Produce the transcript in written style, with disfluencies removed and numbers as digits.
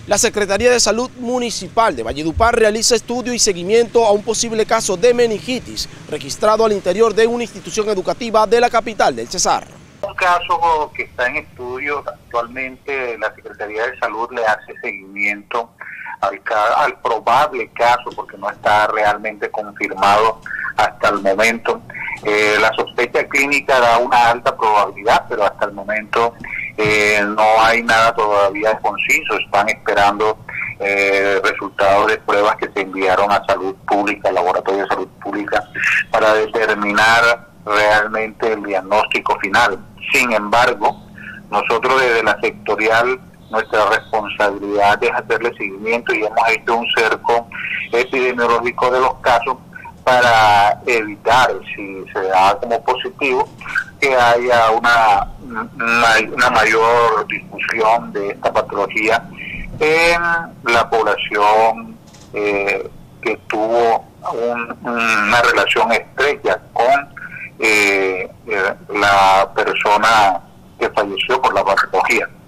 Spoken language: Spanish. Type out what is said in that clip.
La Secretaría de Salud Municipal de Valledupar realiza estudio y seguimiento a un posible caso de meningitis registrado al interior de una institución educativa de la capital del Cesar. Un caso que está en estudio actualmente, la Secretaría de Salud le hace seguimiento al probable caso, porque no está realmente confirmado hasta el momento. La sospecha clínica da una alta probabilidad, pero hasta el momento no hay nada todavía conciso. Están esperando resultados de pruebas que se enviaron a Salud Pública, al Laboratorio de Salud Pública, para determinar realmente el diagnóstico final. Sin embargo, nosotros desde la sectorial, nuestra responsabilidad es hacerle seguimiento y hemos hecho un cerco epidemiológico de los casos para evitar, si se da como positivo, que haya una mayor difusión de esta patología en la población que tuvo una relación estrecha con la persona que falleció por la patología.